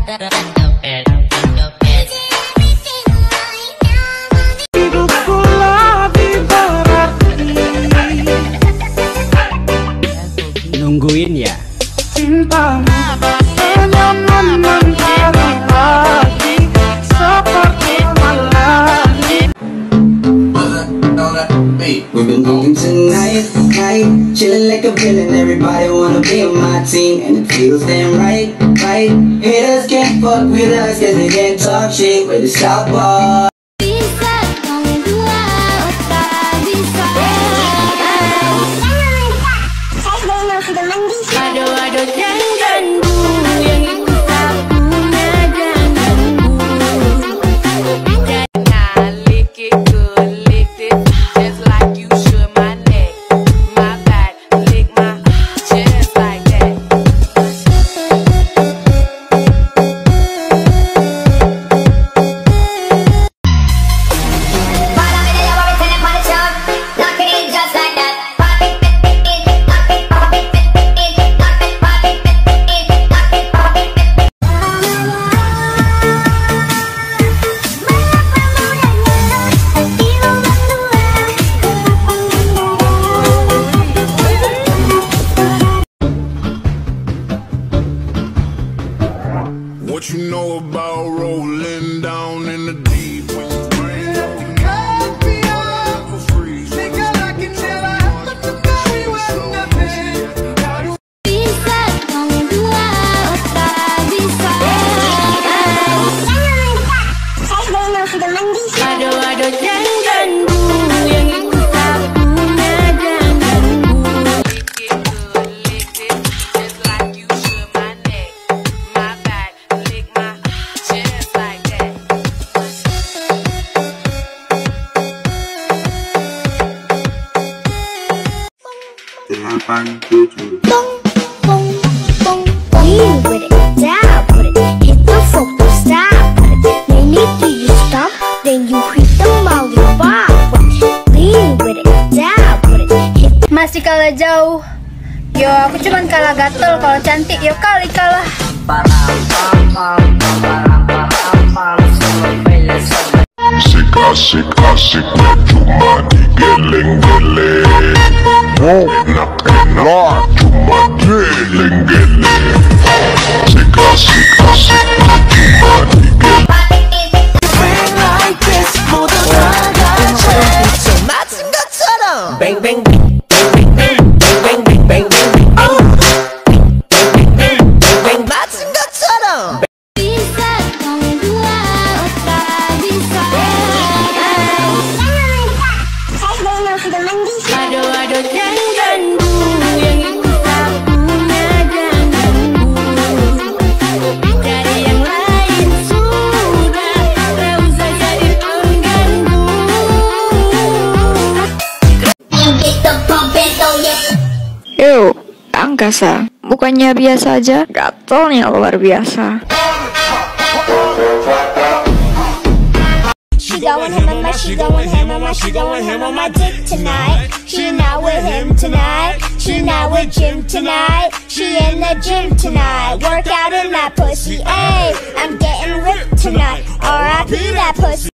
Nungguin ya. Cintamu hanya menantang hati seperti malam. We've been moving tonight, chilling like a villain. Everybody wanna be on my team, and it feels damn right. Haters can't fuck with us 'cause they can't talk shit with the Southpaw. What you know about rolling down in the deep when you bring for free? Think I can never look the very well nothing. Bisa kong dua tak bisa. Aduh janganku yang itu tak punya janganku. Lick it, just like you should my neck, my back, lick my chest like that. Bong, bong, bong, lean with it, down with it, hit the floor, don't stop with it. Maybe you stop, then you hit the lollipop. Lean with it, down with it, hit. Masih kalah jauh. Yo, aku cuman kalah gatel. Kalau cantik, yo kali kalah. Asik-asiknya cuma digeleng-geleng. Enak-enak cuma geleng-geleng. Asik-asiknya cuma digeleng. Bang bang bang bang bang bang bang bang bang bang 맞은 것처럼. Bisa kong dua tak bisa. Aduh janganku yang itu tak punya janganku. Cari yang lain sudah, tak usah jadi pengganggu. Yo, angkasa. Bukannya biasa aja, gatelnya luar biasa. She going him on my, she going him on my, she going him on my dick tonight. She not with him tonight. She not with Jim tonight. She in the gym tonight. Work out in that pussy. Ayy, I'm getting ripped tonight. R.I.P. that pussy.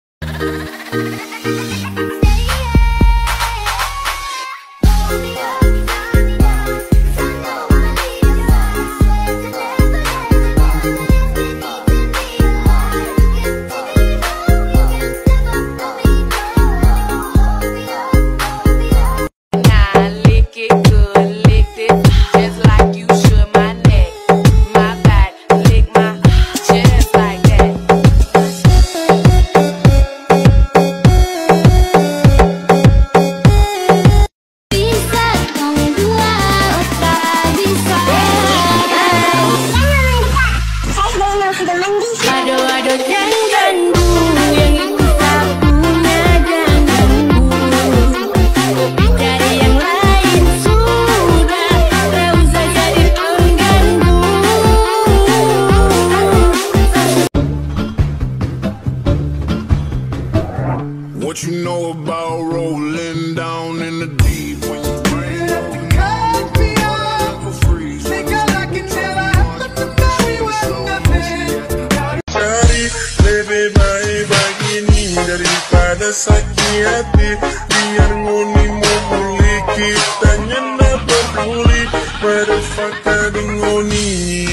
sakit hati. Biar ngonimu boleh kita nyenda peduli. Pada fakta di ngoni.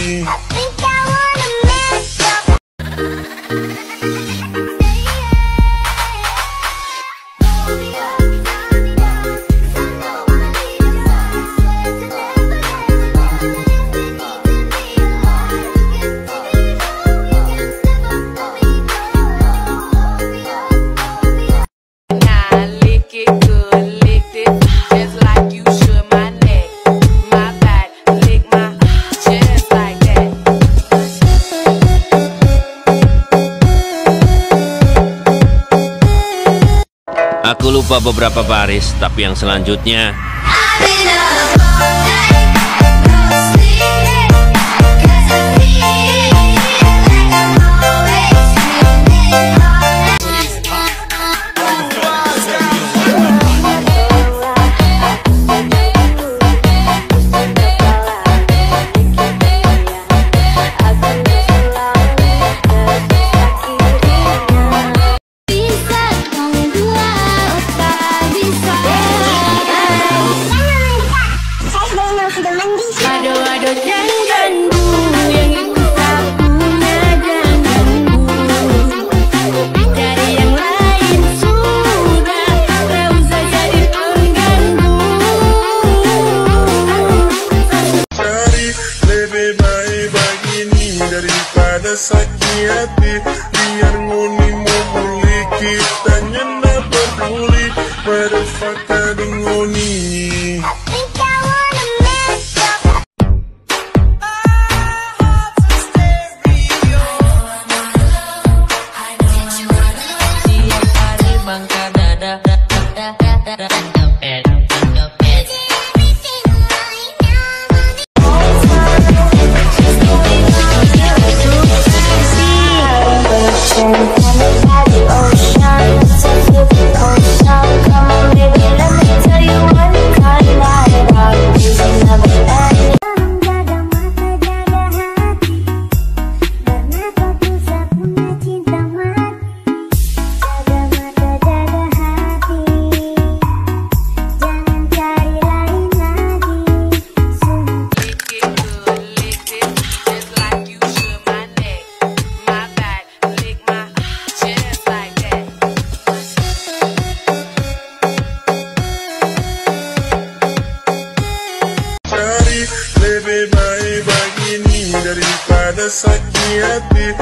Aku lupa beberapa baris, tapi yang selanjutnya daripada sakit hati. Biar ngonimu boleh kita nyenda peduli. Pada fakta di ngoni. Lebih baik begini daripada sakit hati.